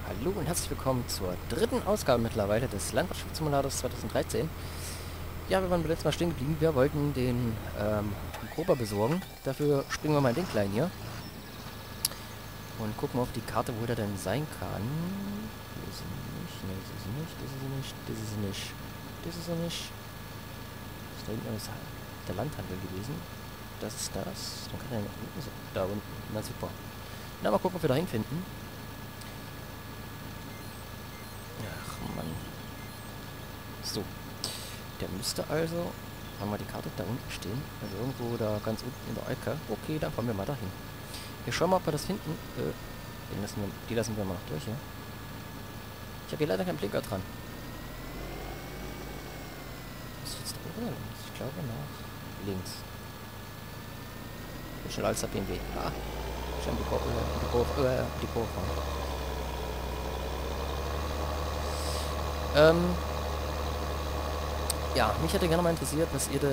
Hallo und herzlich willkommen zur dritten Ausgabe mittlerweile des Landwirtschaftssimulators 2013. Ja, wir waren beim letzten Mal stehen geblieben. Wir wollten den Grober besorgen. Dafür springen wir mal in den Kleinen hier. Und gucken auf die Karte, wo der denn sein kann. Hier ist sie nicht. Ne, das ist sie nicht. Das ist sie nicht. Das ist sie nicht. Das ist sie nicht. Das ist da hinten ist der Landhandel gewesen. Das ist das. Dann kann er noch unten so. Da unten. Na super. Na, mal gucken, ob wir da hinfinden. Ach Mann. So. Der müsste also, haben wir die Karte da unten stehen, also irgendwo da ganz unten in der Ecke. Okay, dann fahren wir mal dahin. Wir schauen mal, ob wir das finden. Die lassen wir mal noch durch, ja? Ich habe hier leider keinen Blinker dran. Ist jetzt da oben oder links? Ich glaube nach links. Schneller als der BMW. Ah. Schon die Kurve fahren. Ja, mich hätte gerne mal interessiert, was ihr denn...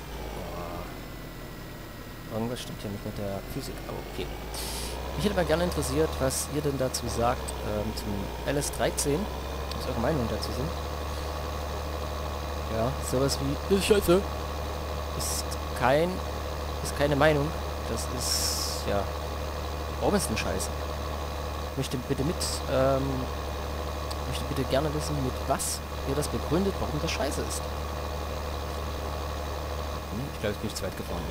Oh, irgendwas stimmt hier nicht mit der Physik, aber okay. Mich hätte mal gerne interessiert, was ihr denn dazu sagt, zum LS13, was eure Meinungen dazu sind. Ja, sowas wie, das ist scheiße. Ist keine Meinung. Das ist, ja, warum ist denn scheiße? Ich möchte bitte gerne wissen, mit was ihr das begründet, warum das scheiße ist. Ich glaube, jetzt bin ich zu weit gefahren,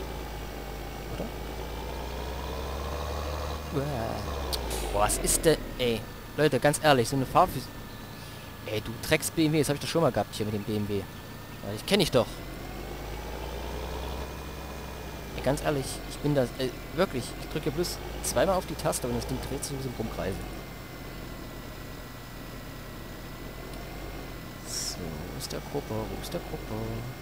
oder? Boah, was ist denn, ey? Leute, ganz ehrlich, so eine Fahrphysik... Ey, du Drecks BMW, das habe ich doch schon mal gehabt hier mit dem BMW. Ja, ich kenne dich doch. Ey, ganz ehrlich, ich bin da... wirklich, ich drücke bloß zweimal auf die Taste und das Ding dreht sich wie so ein Brummkreisel. So, wo ist der Grupper? Wo ist der Grupper?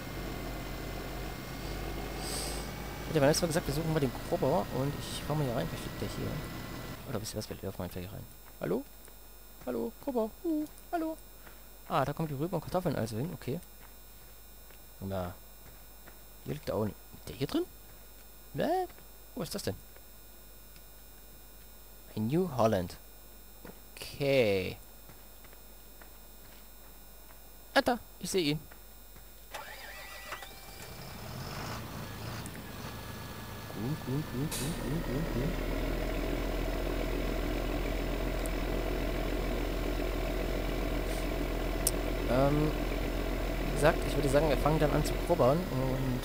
Ich hätte beim letzten Mal gesagt, wir suchen mal den Grupper und ich fahr mal hier rein. Vielleicht liegt der hier. Oder wisst ihr was? Wir laufen einfach hier rein. Hallo? Hallo? Grupper? Hallo? Ah, da kommt die Rüben und Kartoffeln also hin. Okay. Na. Hier liegt der auch nicht. Der hier drin? Wo ist das denn? In New Holland. Okay. Alter, ich sehe ihn. Gut. Wie gesagt, ich würde sagen, wir fangen dann an zu grubbern und,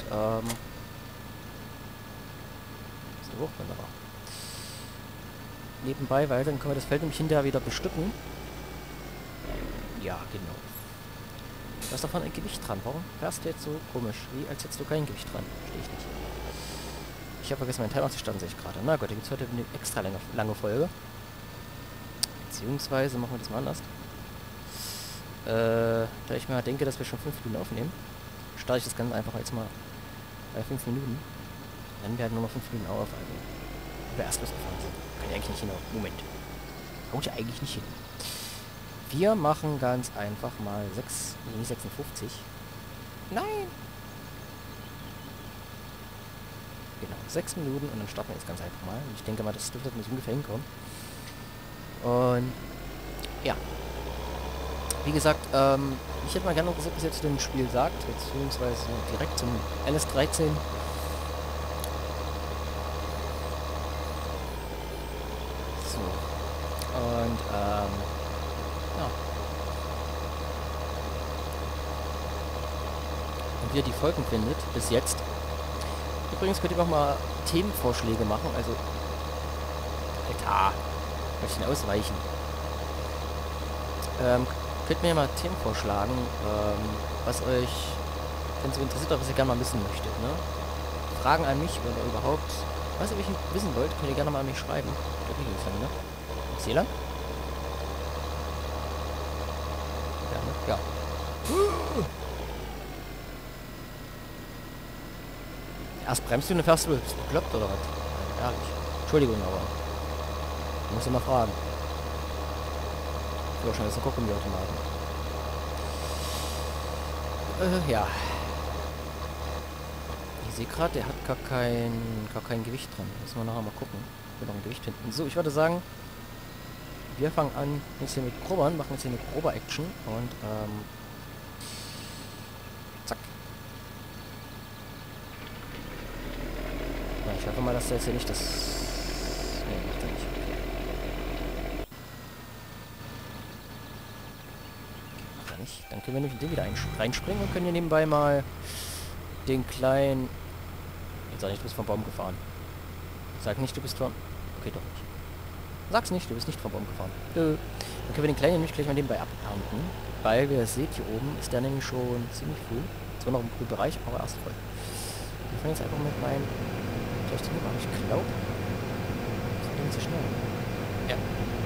so hoch, wunderbar. Nebenbei, weil dann können wir das Feld nämlich hinterher wieder bestücken. Ja, genau. Du hast davon ein Gewicht dran. Warum fährst du jetzt so komisch? Wie als hättest du kein Gewicht dran? Verstehe ich nicht. Ich habe vergessen, meinen Timer zu starten, sehe ich gerade. Na gut, da gibt es heute eine extra lange Folge. Beziehungsweise machen wir das mal anders. Da ich mir denke, dass wir schon 5 Minuten aufnehmen, starte ich das Ganze einfach jetzt mal bei 5 Minuten. Dann werden nur noch 5 Minuten auf, also wir erst losgefahren sind. Kann ja eigentlich nicht hin. Moment. Haut ja eigentlich nicht hin. Wir machen ganz einfach mal 56. Nein! Genau, 6 Minuten und dann starten wir jetzt ganz einfach mal. Ich denke mal, das dürfte nicht ungefähr hinkommen. Und ja. Wie gesagt, ich hätte mal gerne noch gesagt, was ihr zu dem Spiel sagt, beziehungsweise direkt zum LS13. So. Und, ja. Und wie ihr die Folgen findet, bis jetzt. Übrigens könnt ihr noch mal Themenvorschläge machen, also... Alter, ein bisschen ausweichen. Könnt mir mal Themen vorschlagen, was euch, wenn es so interessiert, oder was ihr gerne mal wissen möchtet, ne? Fragen an mich oder überhaupt, was ihr wissen wollt, könnt ihr gerne mal an mich schreiben. Ich glaube, hier lang, ne? Ist hier lang? Ja, ne? Ja. Erst bremst du und dann fährst du, bist du bekloppt oder was? Ehrlich. Entschuldigung, aber ich muss immer fragen. Wahrscheinlich ist ein Kochgummiautomaten. Ja. Ich sehe gerade, der hat gar kein Gewicht dran. Müssen wir nachher mal gucken. Wir noch ein Gewicht finden. So, ich würde sagen, Wir fangen an jetzt hier mit Grobern, machen jetzt hier eine grobe Action und zack. Ja, ich hoffe mal, dass der jetzt hier nicht das... Nee, macht er nicht. Okay, macht er nicht. Dann können wir nämlich den wieder reinspringen und können hier nebenbei mal den kleinen... Jetzt sag nicht, du bist vom Baum gefahren. Sag nicht, du bist vom... Okay, doch nicht. Sag's nicht, du bist nicht vom Baum gefahren. Dann können wir den kleinen nämlich gleich mal nebenbei abernten. Weil, wie ihr seht, hier oben ist der nämlich schon ziemlich früh. Zwar noch im grünen Bereich, aber erst voll. Wir fangen jetzt einfach mit meinem... Vielleicht den aber ich glaube... Das geht nicht so schnell. Ja.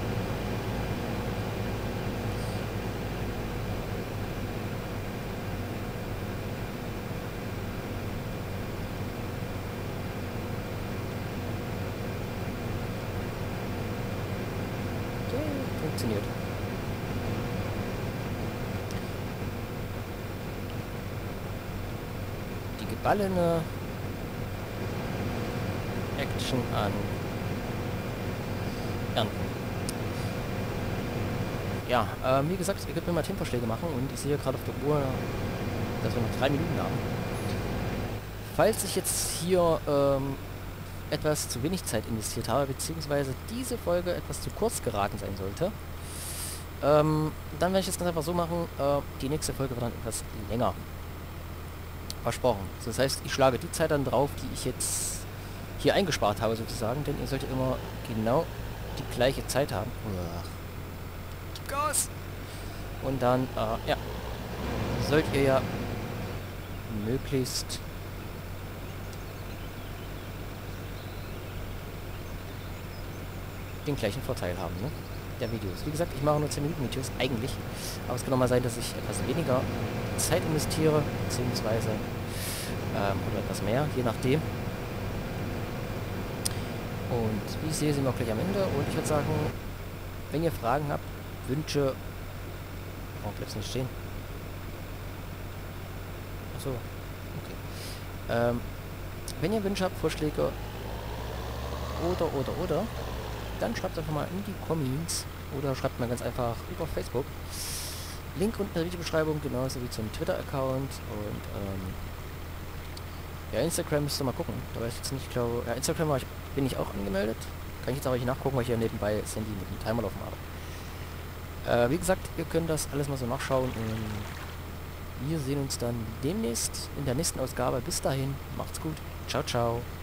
Funktioniert. Die geballene Action an Ernten. Ja, wie gesagt, ihr könnt mir mal Themenvorschläge machen und ich sehe gerade auf der Uhr, dass wir noch 3 Minuten haben. Falls ich jetzt hier etwas zu wenig Zeit investiert habe, beziehungsweise diese Folge etwas zu kurz geraten sein sollte, dann werde ich das ganz einfach so machen, die nächste Folge wird dann etwas länger. Versprochen. Das heißt, ich schlage die Zeit dann drauf, die ich jetzt hier eingespart habe sozusagen, denn ihr solltet immer genau die gleiche Zeit haben. Gib Gas! Und dann, ja, sollt ihr ja möglichst den gleichen Vorteil haben, ne? Der Videos. Wie gesagt, ich mache nur 10 Minuten Videos eigentlich, aber es kann auch mal sein, dass ich etwas weniger Zeit investiere, beziehungsweise oder etwas mehr, je nachdem. Und wie ich sehe, sind wir auch gleich am Ende und ich würde sagen, wenn ihr Fragen habt, Wünsche... Oh, bleibst nicht stehen. Achso, okay. Wenn ihr Wünsche habt, Vorschläge oder, dann schreibt einfach mal in die Comments oder schreibt mal ganz einfach über Facebook. Link unten in der Videobeschreibung, genauso wie zum Twitter-Account und ja, Instagram müsst ihr mal gucken. Da weiß ich jetzt nicht, ich glaube, ja, Instagram bin ich auch angemeldet. Kann ich jetzt aber nicht nachgucken, weil ich hier nebenbei das Handy mit dem Timer laufen habe. Wie gesagt, ihr könnt das alles mal so nachschauen und wir sehen uns dann demnächst in der nächsten Ausgabe. Bis dahin, macht's gut. Ciao, ciao.